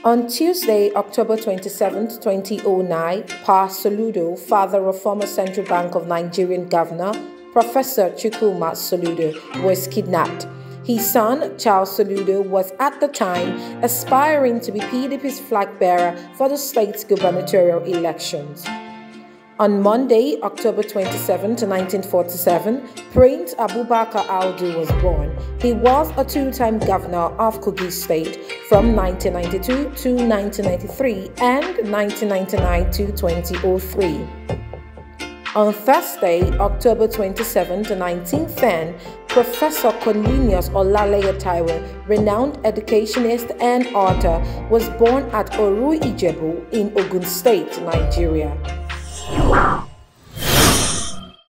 On Tuesday, October 27, 2009, Pa Soludo, father of former Central Bank of Nigerian Governor, Professor Chukwuma Soludo, was kidnapped. His son, Charles Soludo, was at the time aspiring to be PDP's flag bearer for the state's gubernatorial elections. On Monday, October 27, 1947, Prince Abubakar Audu was born. He was a two-time governor of Kogi State from 1992 to 1993 and 1999 to 2003. On Thursday, October 27, 1910, Professor Cornelius Olaleye Taiwo, renowned educationist and author, was born at Oru Ijebu in Ogun State, Nigeria.